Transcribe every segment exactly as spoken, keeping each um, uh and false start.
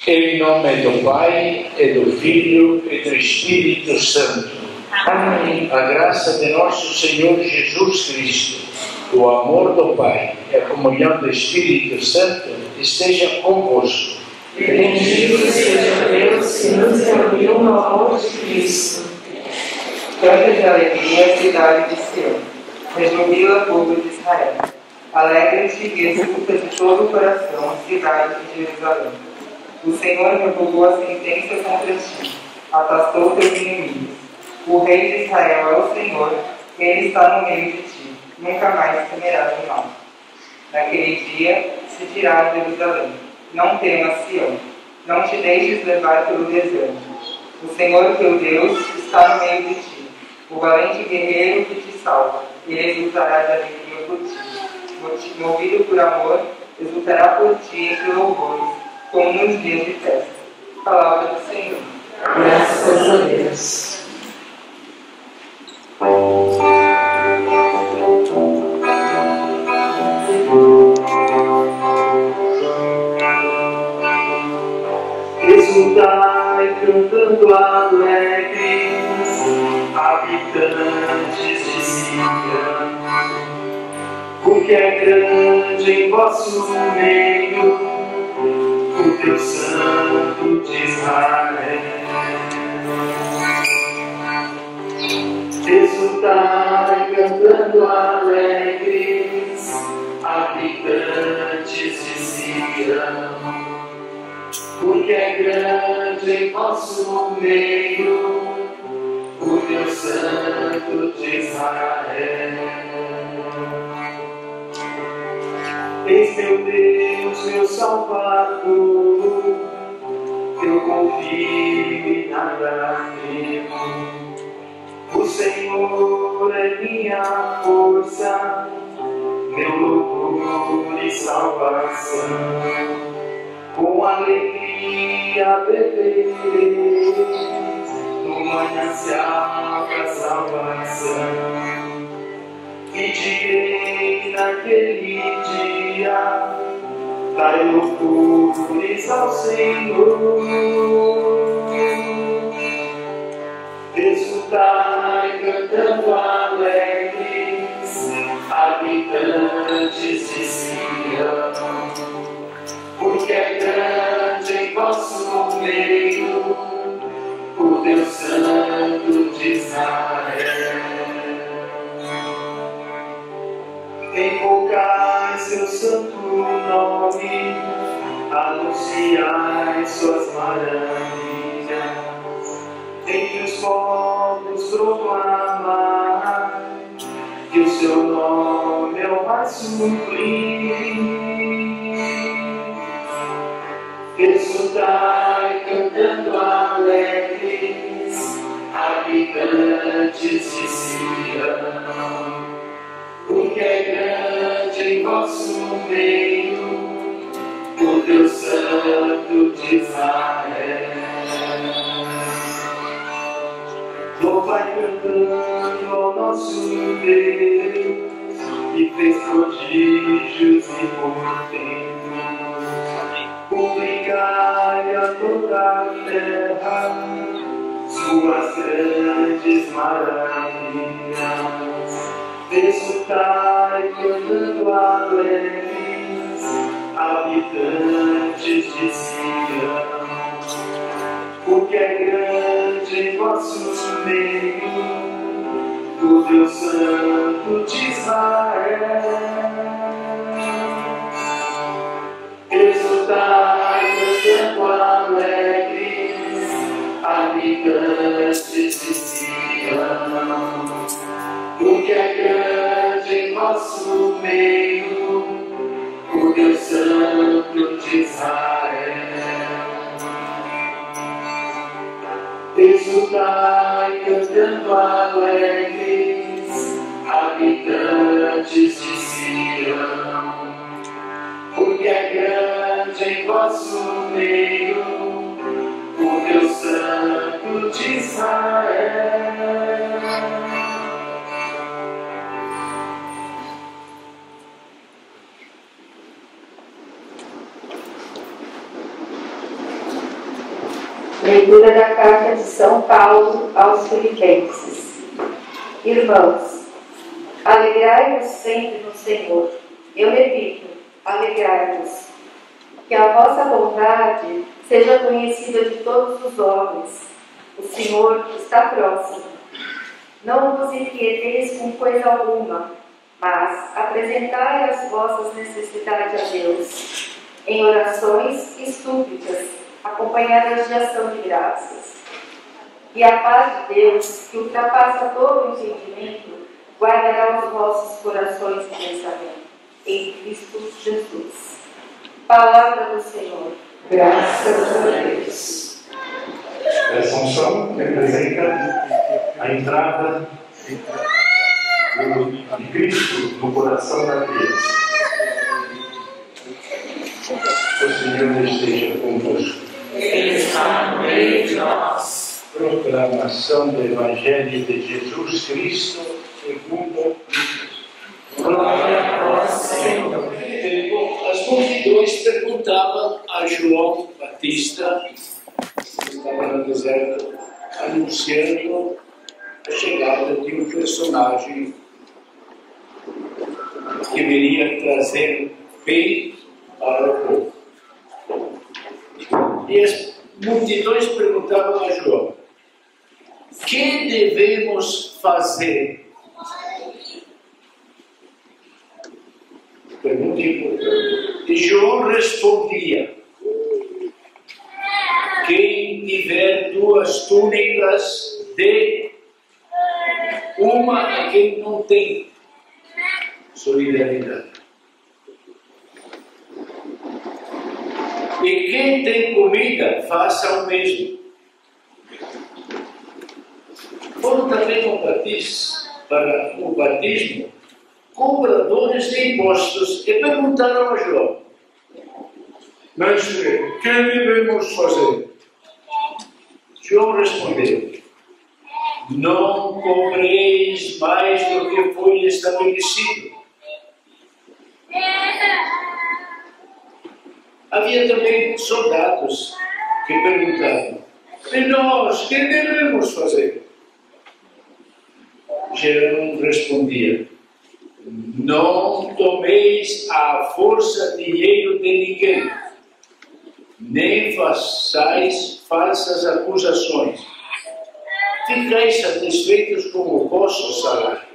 Em nome do Pai, e do Filho, e do Espírito Santo. Amém. A graça de nosso Senhor Jesus Cristo, o amor do Pai e a comunhão do Espírito Santo esteja convosco. Bendito seja Deus que nos reuniu no amor de Cristo. Canta de alegria, cidade de Sião, rejubila, povo de Israel. Alegra-te e exulta de todo o coração, cidade de Jerusalém. O Senhor revogou a sentença contra ti, afastou teus inimigos. O Rei de Israel é o Senhor, ele está no meio de ti, nunca mais temerás o mal. Naquele dia se dirá a Jerusalém: não temas, Sião, não te deixes levar pelo desânimo. O Senhor teu Deus está no meio de ti, o valente guerreiro que te salva, ele exultará de alegria por ti. Movido por amor, exultará por ti entre louvores, como nos dias de festa. Palavra do Senhor. Graças a Deus. Exultai cantando alegres, habitantes de Sião, porque é grande em vosso meio o Deus Santo de Israel. Exultai cantando alegres, habitantes de Sião, porque é grande em vosso meio o Deus Santo de Israel. Eis meu Deus, meu Salvador, eu confio e nada temo. O Senhor é minha força, meu louvor e salvação. Com alegria beberei no manancial da salvação. E direi naquele dia: dai louvores ao Senhor. Exultai cantando alegres, habitantes de Sião, porque é grande em vosso meio o Deus Santo de Israel. Invocai seu santo nome, anunciai suas maravilhas, entre os povos proclamai que o seu nome é o mais sublime. Exultai cantando alegres, habitantes de Sião, porque é grande em vosso meio o Deus Santo de Israel. Louvai cantando ao nosso Deus, que fez prodígios e portentos. Publicai a toda a terra suas grandes maravilhas. Exultai cantando alegres, habitantes de Sião, porque é grande em vosso meio o Deus Santo de Israel. Exultai cantando alegres, habitantes de Sião, porque é grande em vosso meio o Deus Santo de Israel. Exultai cantando alegres, habitantes de Sião, porque é grande em vosso meio o Deus Santo de Israel. Leitura da Carta de São Paulo aos Filipenses. Irmãos, alegrai-vos sempre no Senhor. Eu repito, alegrai-vos. Que a vossa bondade seja conhecida de todos os homens. O Senhor está próximo. Não vos inquieteis com coisa alguma, mas apresentai as vossas necessidades a Deus, em orações e súplicas, acompanhadas de ação de graças. E a paz de Deus, que ultrapassa todo o entendimento, guardará os vossos corações e pensamentos, em Cristo Jesus. Palavra do Senhor. Graças a Deus. Essa unção representa a entrada de Cristo no coração da criança. O Senhor esteja convosco. Ele está no meio de nós. Proclamação do Evangelho de Jesus Cristo segundo Cristo. Glória a vós, Senhor. As multidões perguntavam a João Batista, que estava no deserto, anunciando a chegada de um personagem que viria trazer bem para o povo. E as multidões perguntavam a João: que devemos fazer? Pergunta importante. E João respondia: quem tiver duas túnicas, dê uma a quem não tem. Solidariedade. E quem tem comida, faça o mesmo. Foram também no batismo, para o batismo, cobradores de impostos, e perguntaram a João: mestre, o que devemos fazer? João respondeu: não cobreis mais do que foi estabelecido. Havia também soldados que perguntavam: e nós, o que devemos fazer? João respondia: não tomeis à força dinheiro de ninguém, nem façais falsas acusações. Ficais satisfeitos com o vosso salário.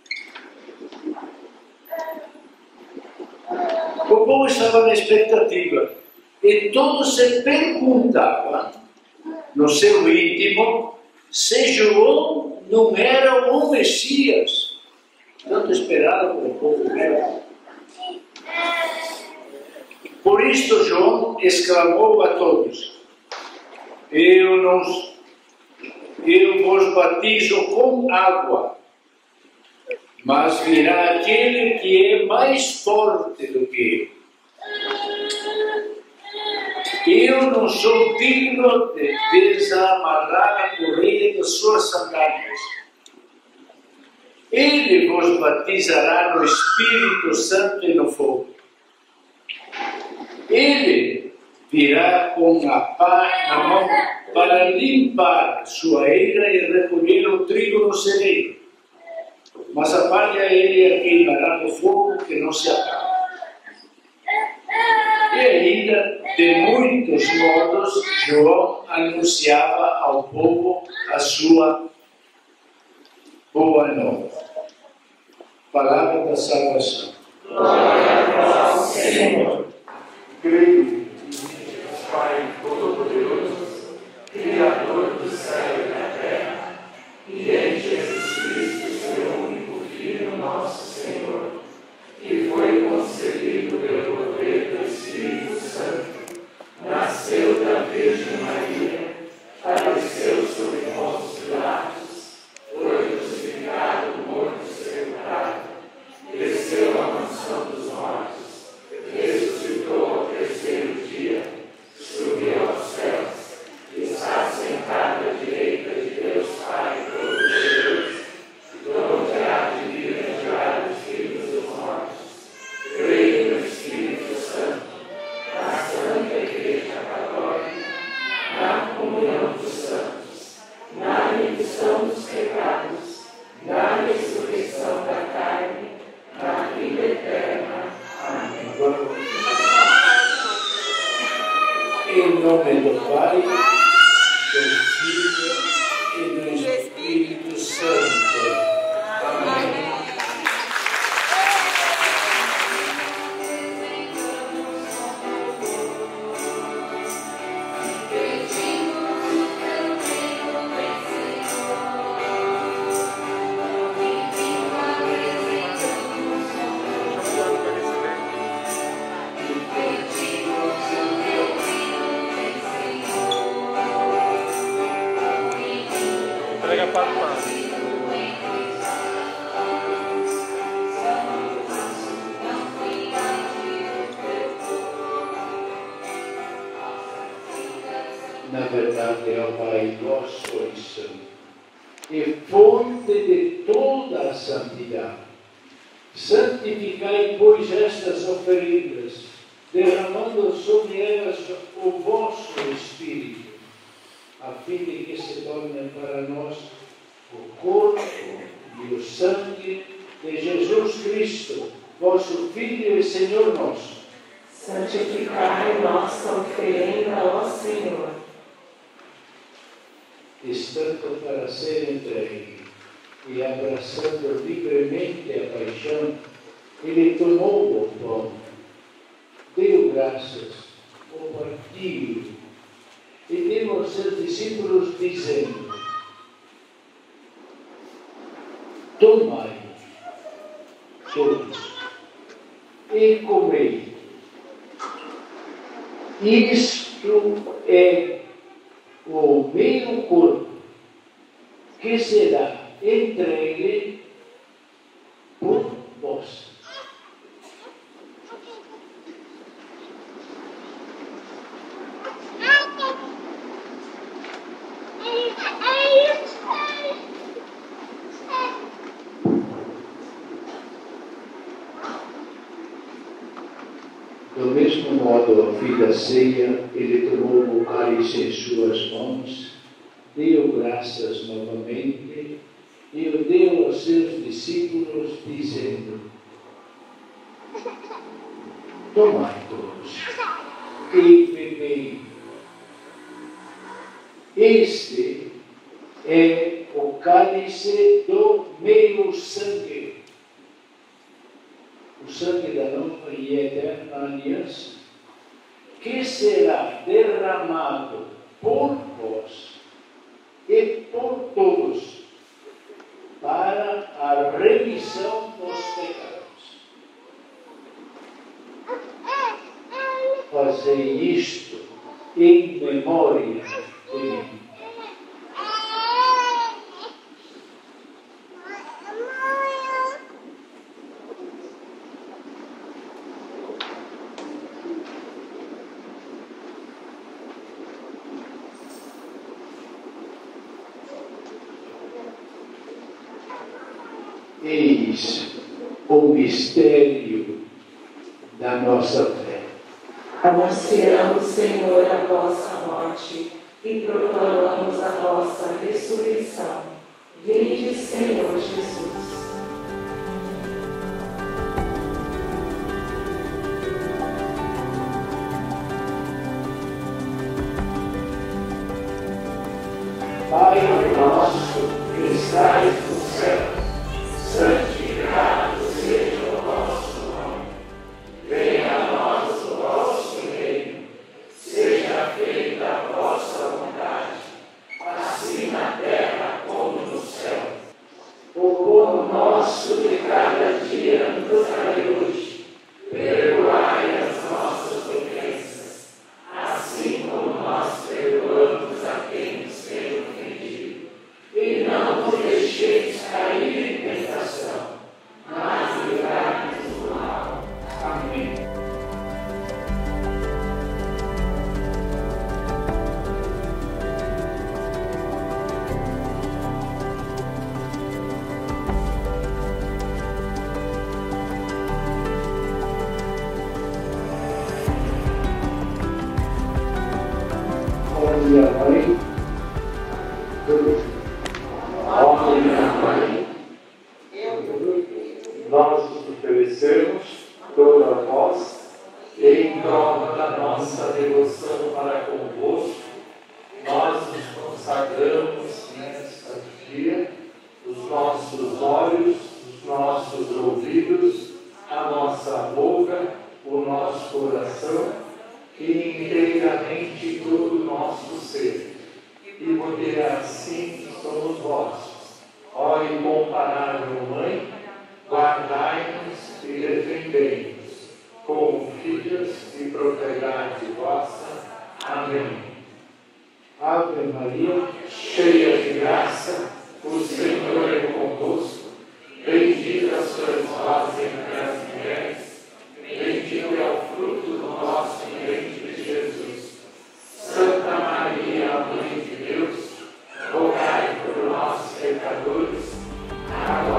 O povo estava na expectativa e todos se perguntavam no seu íntimo se João não era o Messias, tanto esperado pelo povo grego. Por isto João exclamou a todos: eu não eu vos batizo com água, mas virá aquele que é mais forte do que eu. Eu não sou digno de desamarrar a correia das suas sandálias. Ele vos batizará no Espírito Santo e no fogo. Ele virá com a pá na mão para limpar sua eira e recolher o trigo no celeiro. Mas a palha ele a queimará no fogo que não se acaba. E ainda, de muitos modos, João anunciava ao povo a sua boa nova. Palavra da salvação. Glória a vós, Senhor. Creio em Pai Todo-Poderoso, Criador do céu e da terra, e em Jesus Cristo, seu único Filho, nosso Senhor, que foi concebido pelo poder do Espírito Santo, nasceu da Virgem Maria, padeceu sob Pôncio Pilatos, foi crucificado, morto e sepultado, desceu à mansão dos mortos, nome do Pai, do Filho e do Espírito Santo. Amém. Na verdade, ó Pai, vós sois santo, e fonte de toda a santidade. Santificai, pois, estas oferendas, derramando sobre elas o vosso Espírito, a fim de que se tornem para nós o corpo e o sangue de Jesus Cristo, vosso Filho e Senhor nosso. Santificai nossa oferenda, ó Senhor. Estando para ser entregue e abraçando livremente a paixão, ele tomou o pão, deu graças, o partiu e deu aos seus discípulos, dizendo: tomai todos e comei. Isto é o meu corpo, que será entregue por vós. Do mesmo modo, ao fim da ceia, ele tomou o cálice em suas mãos, deu graças novamente e o deu aos seus discípulos, dizendo: tomai todos e bebei. Este é o cálice do meu sangue, o sangue da nova e eterna aliança, que será derramado por vós e por todos para a remissão dos pecados. Fazei isto em memória de mim. Eis o mistério da nossa fé. Anunciamos, Senhor, a vossa morte e proclamamos a vossa ressurreição. Vinde, Senhor Jesus. Pai nosso que estais no céu, santificado seja o vosso nome. Venha a nós o vosso reino. Seja feita a vossa vontade, assim na terra como no céu. O pão nosso de cada dia nos dai hoje. Perdoai as nossas ofensas, assim como nós perdoamos a quem nos tem ofendido. E não nos deixeis cair em tentação, mas livrai-nos do mal. Amém. Ó minha mãe, ó minha mãe, nós nos oferecemos toda a vós e em prova da nossa devoção para convosco, nós nos consagramos nesta dia, os nossos olhos, os nossos ouvidos, a nossa boca, o nosso coração e inteiramente todo o nosso ser. E porque assim somos vossos, ó incomparável Mãe, guardai-nos e defendei-nos, como filhas e propriedade vossa. Amém. Ave Maria, cheia de graça, o Senhor é convosco, bendita sois vós entre as mulheres, bendito é o fruto do vosso ventre, Jesus. Santa Maria, Mãe de Deus, rogai por nós, pecadores, agora